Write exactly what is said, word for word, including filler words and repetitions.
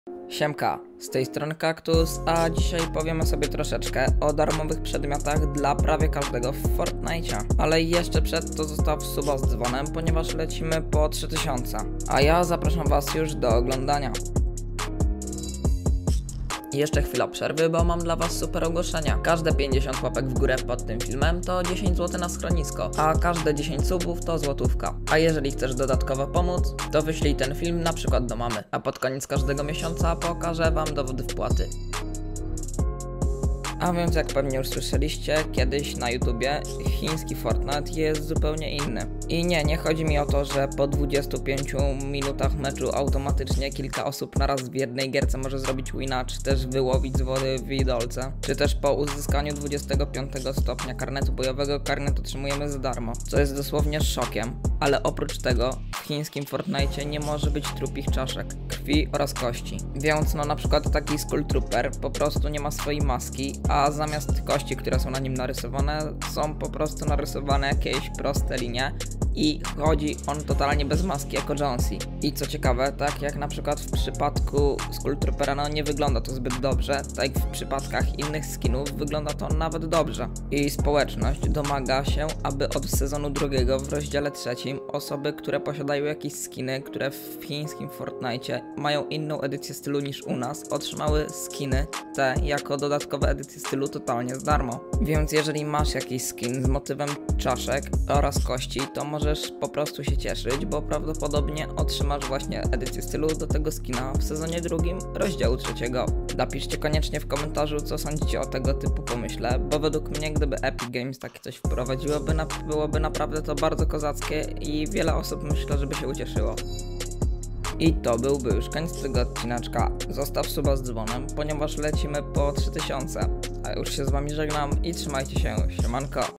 Siemka, z tej strony Kaktus, a dzisiaj powiemy sobie troszeczkę o darmowych przedmiotach dla prawie każdego w Fortnite. Ale jeszcze przed to zostaw suba z dzwonem, ponieważ lecimy po trzy tysiące. A ja zapraszam was już do oglądania. I jeszcze chwila przerwy, bo mam dla was super ogłoszenia. Każde pięćdziesiąt łapek w górę pod tym filmem to dziesięć złotych na schronisko, a każde dziesięć subów to złotówka. A jeżeli chcesz dodatkowo pomóc, to wyślij ten film na przykład do mamy, a pod koniec każdego miesiąca pokażę wam dowody wpłaty. A więc jak pewnie już słyszeliście, kiedyś na YouTubie chiński Fortnite jest zupełnie inny. I nie, nie chodzi mi o to, że po dwudziestu pięciu minutach meczu automatycznie kilka osób naraz w jednej gierce może zrobić wina, czy też wyłowić z wody w idolce, czy też po uzyskaniu dwudziestego piątego stopnia karnetu bojowego karnet otrzymujemy za darmo, co jest dosłownie szokiem. Ale oprócz tego w chińskim Fortnite nie może być trupich czaszek, krwi oraz kości. Więc no na przykład taki Skull Trooper po prostu nie ma swojej maski, a zamiast kości, które są na nim narysowane, są po prostu narysowane jakieś proste linie i chodzi on totalnie bez maski jako Jonesy. I co ciekawe, tak jak na przykład w przypadku Skull Troopera, no nie wygląda to zbyt dobrze, tak jak w przypadkach innych skinów wygląda to nawet dobrze. I społeczność domaga się, aby od sezonu drugiego w rozdziale trzecim osoby, które posiadają jakieś skiny, które w chińskim Fortnite mają inną edycję stylu niż u nas, otrzymały skiny te jako dodatkowe edycje stylu totalnie za darmo. Więc jeżeli masz jakiś skin z motywem czaszek oraz kości, to możesz po prostu się cieszyć, bo prawdopodobnie otrzymasz właśnie edycję stylu do tego skina w sezonie drugim rozdziału trzeciego. Napiszcie koniecznie w komentarzu, co sądzicie o tego typu pomyśle, bo według mnie gdyby Epic Games takie coś wprowadziłoby, na, byłoby naprawdę to bardzo kozackie i wiele osób myślę, żeby się ucieszyło. I to byłby już koniec tego odcineczka. Zostaw suba z dzwonem, ponieważ lecimy po trzy tysiące. A już się z wami żegnam i trzymajcie się, siemanko.